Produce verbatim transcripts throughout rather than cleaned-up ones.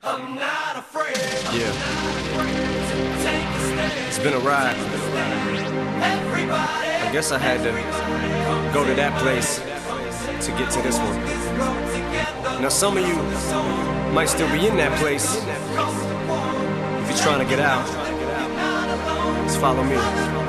I'm not afraid. Yeah. Take a stand. It's been a ride. Everybody. I guess I had to go to that place to get to this one. Now some of you might still be in that place. If you're trying to get out, just follow me.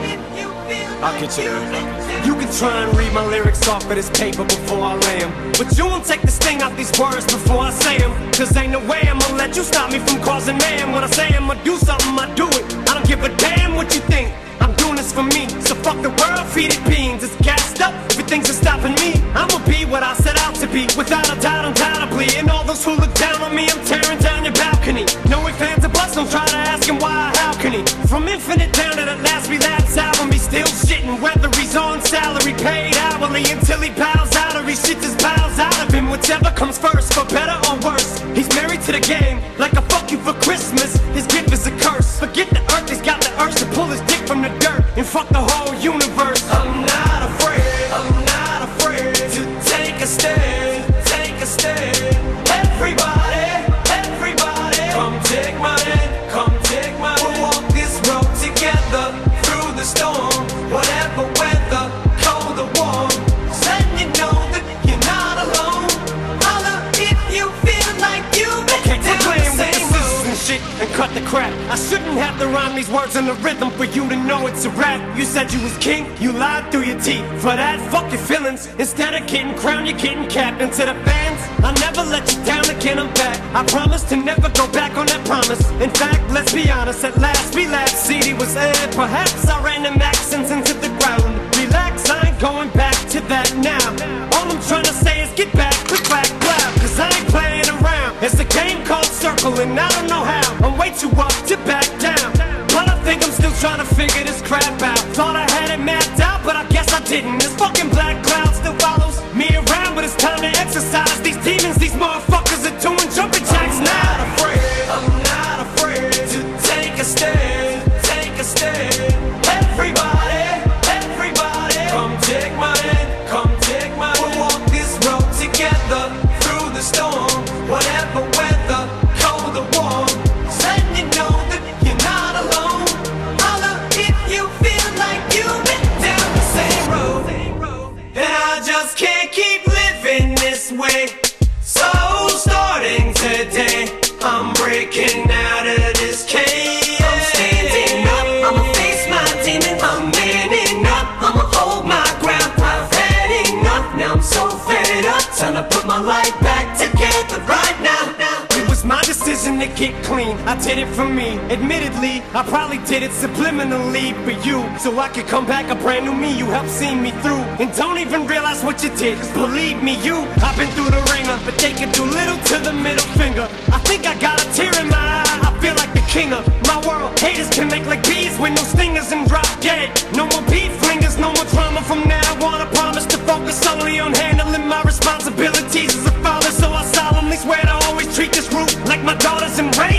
I'll get you there. You can try and read my lyrics off of this paper before I lay 'em, but you won't take the sting out these words before I say 'em. Cause ain't no way I'ma let you stop me from causing mayhem. When I say I'ma do something, I do it. I don't give a damn what you think. I'm doing this for me, so fuck the world, feed it beans. It's gassed up, everything's stopping me. I'ma be what I set out to be, without a doubt, undoubtedly. And all those who look down on me, I'm tearing down your balcony. No ifs, ands, or buts, don't try to ask him why or how can he. From Infinite down to the last relapse album, he's still shitting, whether he's on salary, paid hourly, until he bows out or he shits his bowels out of him. Whichever comes first, for better or worse. He's married to the game, like a fuck you for Christmas. His gift is a curse. Forget the earth, he's got the urge to pull his dick from the dirt and fuck the whole universe. I'm not afraid, I'm not afraid to take a stand, take a stand. Everybody, everybody, come take my hand, come take my hand. We'll walk this road together through the storm, whatever weather, cold or warm. Letting you know that you're not alone. Holla if you feel like you've been down the same road. And shit, and cut the crap. I shouldn't have to rhyme these words in the rhythm for you to know it's a rap. You said you was king, you lied through your teeth. For that, fuck your feelings. Instead of getting crowned, you're getting capped. And to the fans, I'll never let you down again, I'm back. I promise to never go back on that promise. In fact, let's be honest, at last we laughed. C D was aired, perhaps I ran them accents into the ground. Relax, I ain't going back to that now. All I'm trying to say is get back, quick back, loud. Cause I ain't playing around. It's a game called Circle and I don't know how. I'm way too up to back down, but I think I'm still trying to figure this crap out. Thought I had it mapped out, but I guess I didn't. This fucking black cloud still follows me around, but it's time to exercise these demons. These motherfuckers are doing jumping jacks now. I'm not afraid, I'm not afraid to take a stand, take a stand. Everybody, everybody, come take my hand, come take my hand. We'll walk this road together through the storm, whatever weather, cold or warm. Letting you know that you're not alone. Holla if you feel like you've been down the same road. And I just can't keep living this way. So starting today, I'm breaking out of this cage. I'm standing up, I'ma face my demons. I'm manning up, I'ma hold my ground. I've had enough, now I'm so fed up. Time to put my life back together right now. It was my decision to get clean, I did it for me. Admittedly, I probably did it subliminally for you, so I could come back a brand new me. You helped see me through, and don't even realize what you did. Cause believe me, you, I've been through the ringer, but they can do little to the middle finger. I think I got a tear in my eye, I feel like the king of my world. Haters can make like bees with no stingers and drop dead. No more beef flingers, no more drama from now on. I promise to focus solely on handling my responsibilities as a father. So I solemnly swear to always treat this root like my daughters and rain.